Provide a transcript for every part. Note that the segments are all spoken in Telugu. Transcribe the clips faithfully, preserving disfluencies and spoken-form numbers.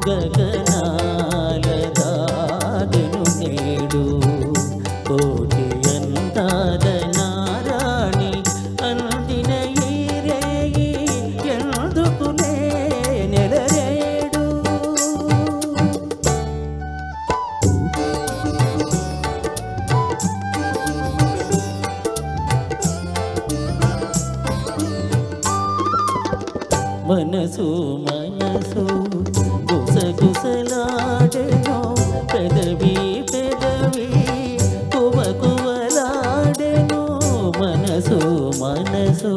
గగనాల దాగెను నేడు కోటి అందాల నారాణి అందిన ఈ రేయి ఎందుకునే నెలరేడు మనసు మనసు గుసగుసలాడెను పెదవి పెదవి కువ కువలాడెను మనసు మనసు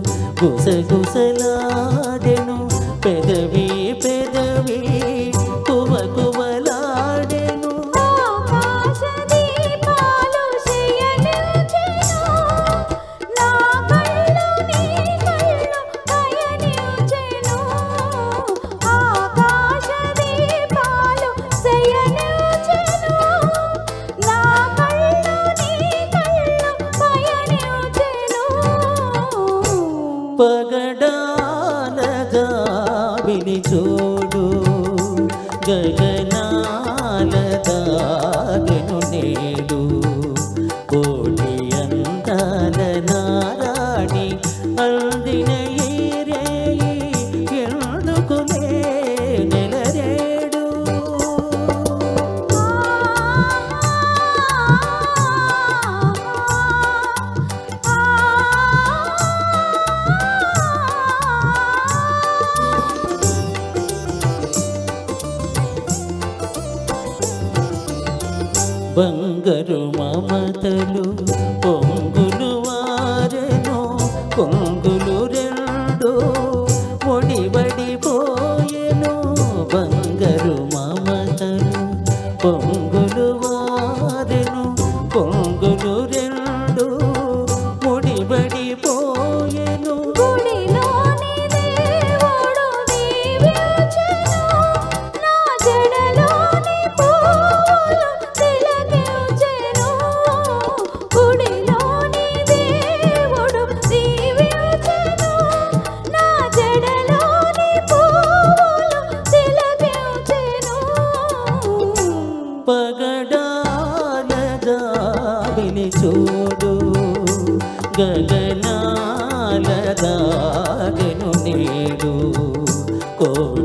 గుసగుసలాడెను పెదవి పెదవి కువ కువలాడెను ఆకాశ దీపాలు శయనించెను నా కళ్ళు నీ కళ్ళు పయనించెను ఆకాశ దీపాలు శయనించెను నా కళ్ళు నీ కళ్ళు పయనించెను పగడాలగా విని చూడు గగనాల దాగెను నేడు కోటి అందాల నారాణి అందిన ఈ రేయి ఎందుకునే నెలరేడు బంగారు మమతలు పొంగులు వారెను పొంగులు రెండు ఒడిబడిపోయెను బంగారు మమతలు పొంగులు వారెను పొంగులు రెండు ఒడిబడిపోయెను గుడిలోని దేవుడు దీవించెను నా జడలోని పూలు తిలకించెను గుడిలోని దేవుడు దీవించెను నా జడలోని పూలు తిలకించెను పగడాలగా విని చూడు గగనాల దాగెను నేడు కోటి